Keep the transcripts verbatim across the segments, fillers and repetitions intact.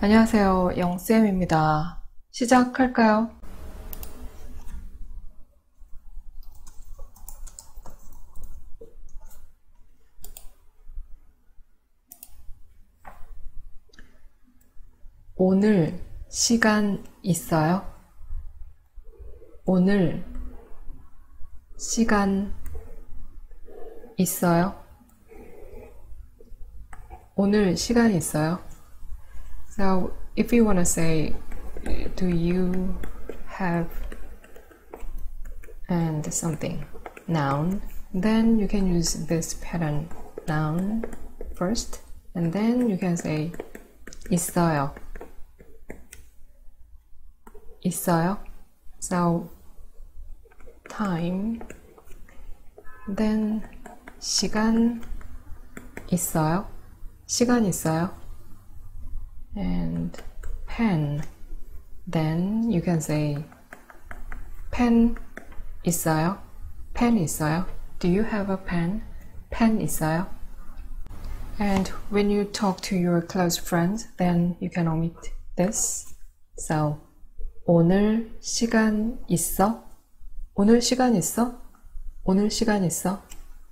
안녕하세요. 영쌤입니다. 시작할까요? 오늘 시간 있어요? 오늘 시간 있어요? 오늘 시간 있어요? So, if you want to say, do you have and something, noun, then you can use this pattern, noun first, and then you can say 있어요. 있어요. So, time, then 시간 있어요. 시간 있어요. And pen, then you can say pen 있어요. pen 있어요. Do you have a pen? pen 있어요. And when you talk to your close friends, then you can omit this. So, 오늘 시간 있어? 오늘 시간 있어? 오늘 시간 있어?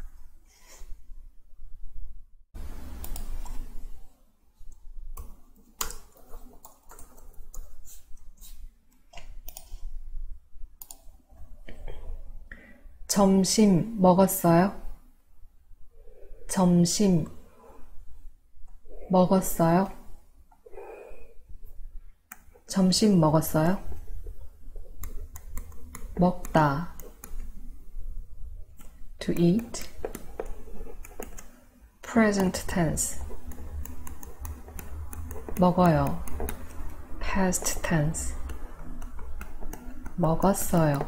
점심 먹었어요? 점심 먹었어요? 점심 먹었어요? 먹다, to eat. Present tense, 먹어요. Past tense, 먹었어요.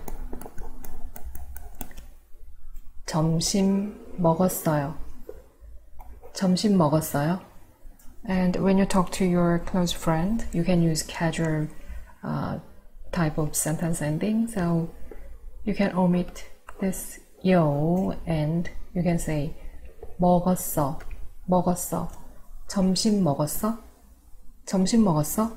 점심 먹었어요. 점심 먹었어요. And when you talk to your close friend, you can use casual uh, type of sentence ending. So you can omit this yo and you can say 먹었어. 먹었어. 점심 먹었어? 점심 먹었어?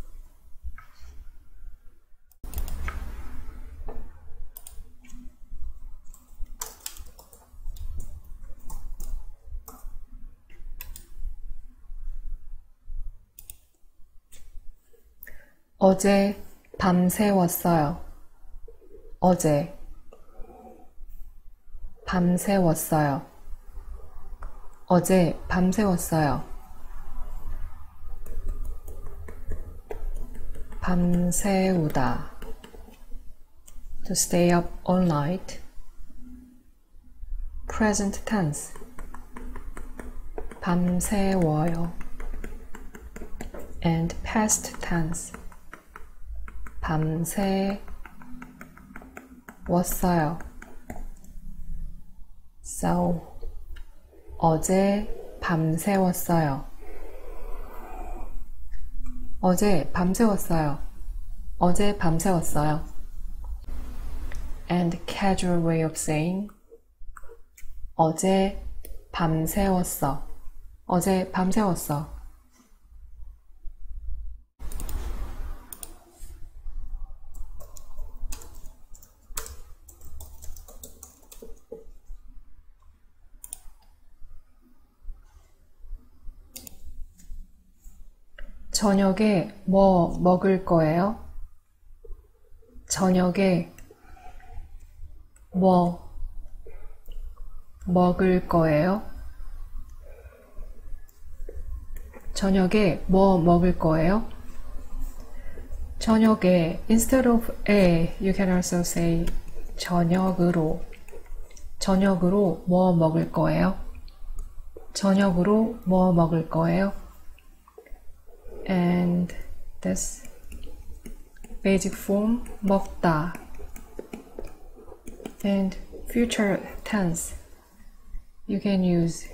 어제 밤새웠어요. 어제 밤새웠어요. 어제 밤새웠어요. 밤새우다, to stay up all night. Present tense, 밤새워요. And past tense, 밤새 왔어요. So, 어제 밤새웠어요. 어제 밤새웠어요. 어제 밤새웠어요. And casual way of saying 어제 밤새웠어. 어제 밤새웠어. 저녁에 뭐 먹을 거예요? 저녁에 뭐 먹을 거예요? 저녁에 뭐 먹을 거예요? 저녁에, instead of a, you can also say 저녁으로. 저녁으로 뭐 먹을 거예요? 저녁으로 뭐 먹을 거예요? And this basic form, 먹다. And future tense, you can use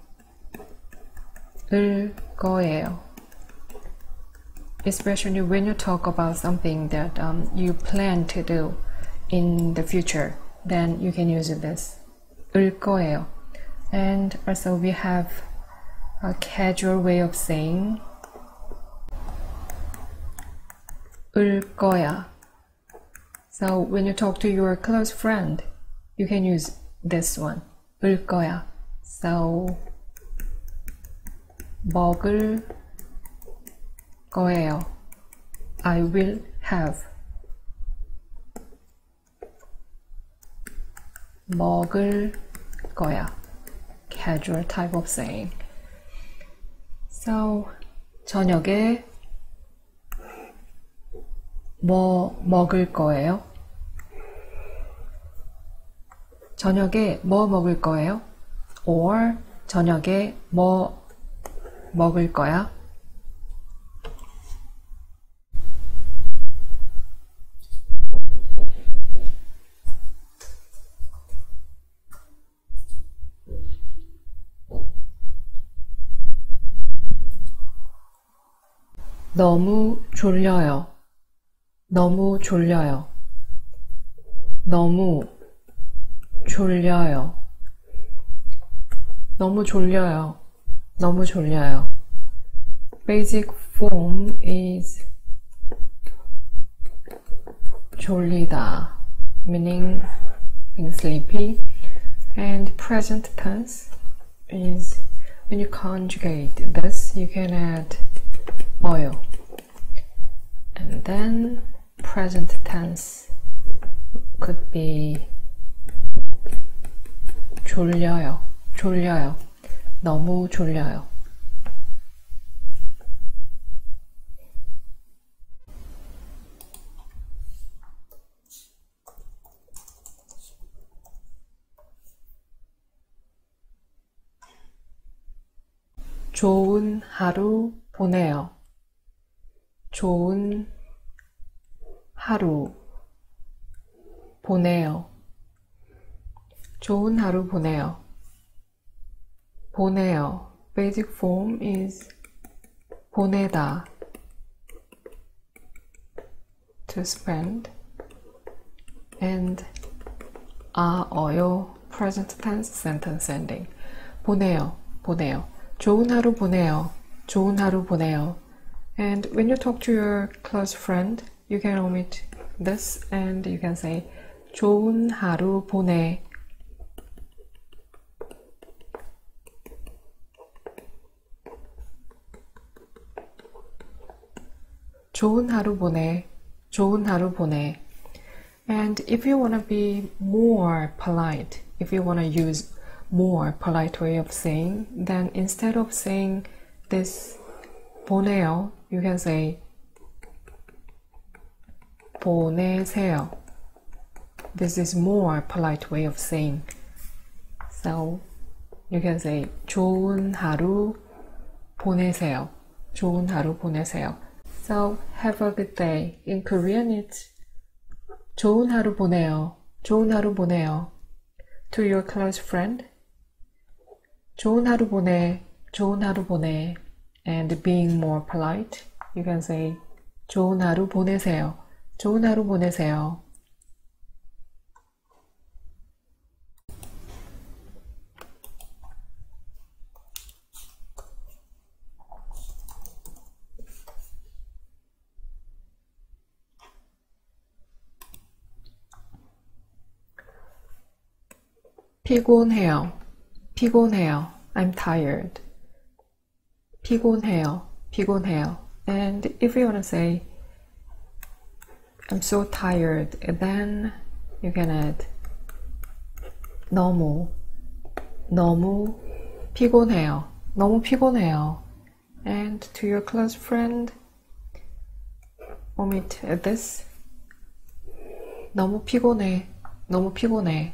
을 거예요. Especially when you talk about something that um, you plan to do in the future, then you can use this. 을 거예요. And also we have a casual way of saying 을 거야. So when you talk to your close friend, you can use this one. 을 거야. So 먹을 거예요. I will have. 먹을 거야. Casual type of saying. So 저녁에 뭐 먹을 거예요? 저녁에 뭐 먹을 거예요? Or 저녁에 뭐 먹을 거야? 너무 졸려요. 너무 졸려요. 너무 졸려요. 너무 졸려요. 너무 졸려요. Basic form is 졸리다, meaning being sleepy. And present tense is when you conjugate this, you can add 어요. And then present tense could be 졸려요. 졸려요. 너무 졸려요. 좋은 하루 보내요. 좋은 하루 보내요. 좋은 하루 보내요. 보내요. Basic form is 보내다. To spend. And 아, 어요. Present tense sentence ending. 보내요. 보내요. 좋은 하루 보내요. 좋은 하루 보내요. And when you talk to your close friend, you can omit this and you can say 좋은 하루 보내. 좋은 하루 보내. 좋은 하루 보내. And if you want to be more polite, if you want to use more polite way of saying, then instead of saying this 보내요, you can say 보내세요. This is more polite way of saying. So you can say 좋은 하루 보내세요. 좋은 하루 보내세요. So have a good day. In Korean it's 좋은 하루 보내요. 좋은 하루 보내요. To your close friend, 좋은 하루 보내. 좋은 하루 보내. And being more polite, you can say 좋은 하루 보내세요. 좋은 하루 보내세요. 피곤해요. 피곤해요. I'm tired. 피곤해요. 피곤해요. And if you want to say I'm so tired, then you can add 너무 너무 피곤해요. 너무 피곤해요. And to your close friend, omit this. 너무 피곤해. 너무 피곤해.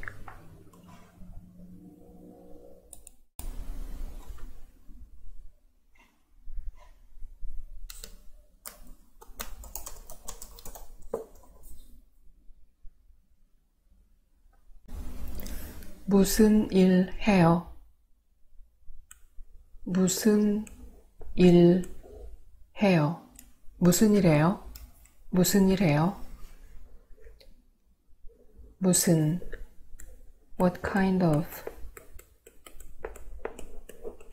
무슨 일 해요? 무슨 일 해요? 무슨 일 해요? 무슨 일 해요? 무슨 What kind of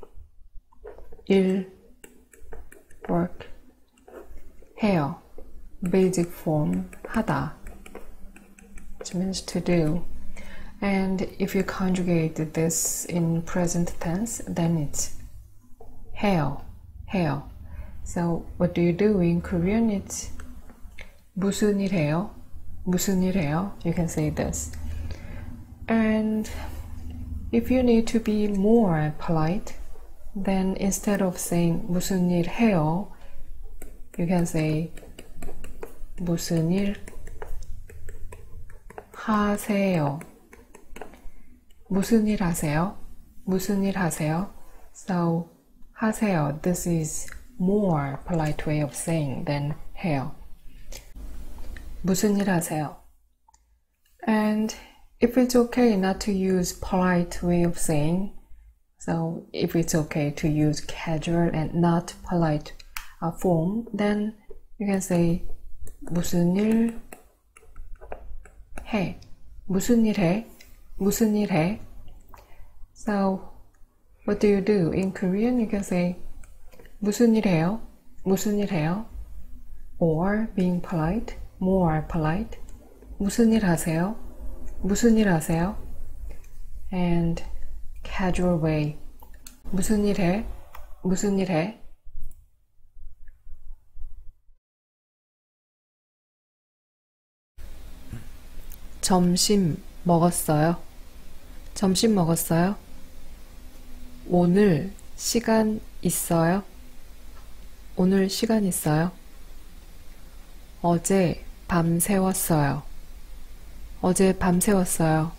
일 work 해요? basic form 하다, which means to do. And if you conjugate this in present tense, then it's 해요, 해요. So what do you do in Korean? It's 무슨 일 해요? 무슨 일 해요? You can say this. And if you need to be more polite, then instead of saying 무슨 일 해요, you can say 무슨 일 하세요. 무슨 일 하세요? 무슨 일 하세요? So 하세요, this is more polite way of saying than 해요. 무슨 일 하세요? And if it's okay not to use polite way of saying, so if it's okay to use casual and not polite uh, form, then you can say 무슨 일 해? 무슨 일 해? 무슨 일 해? So what do you do? In Korean, you can say 무슨 일 해요? 무슨 일 해요? Or being polite, more polite, 무슨 일 하세요? 무슨 일 하세요? And casual way, 무슨 일 해? 무슨 일 해? 점심 먹었어요? 점심 먹었어요? 오늘 시간 있어요? 오늘 시간 있어요? 어제 밤새웠어요. 어제 밤새웠어요.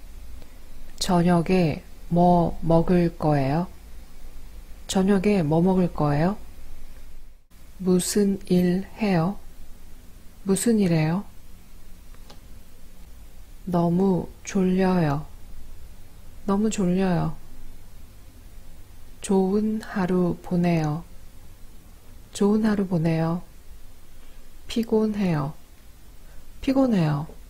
저녁에 뭐 먹을 거예요? 저녁에 뭐 먹을 거예요? 무슨 일 해요? 무슨 일 해요? 너무 졸려요. 너무 졸려요. 좋은 하루 보내요. 좋은 하루 보내요. 피곤해요. 피곤해요.